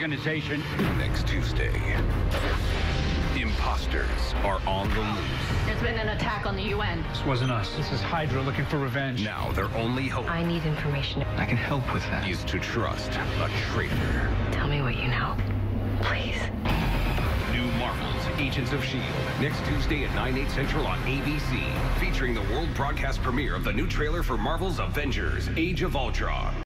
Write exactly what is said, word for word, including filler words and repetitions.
organization. Next Tuesday, imposters are on the loose. There's been an attack on the U N. This wasn't us. This is Hydra looking for revenge. Now their only hope I need information. I can help with that. is to trust a traitor. Tell me what you know. Please. New Marvel's Agents of S H I E L D next Tuesday at nine, eight Central on A B C, featuring the world broadcast premiere of the new trailer for Marvel's Avengers: Age of Ultron.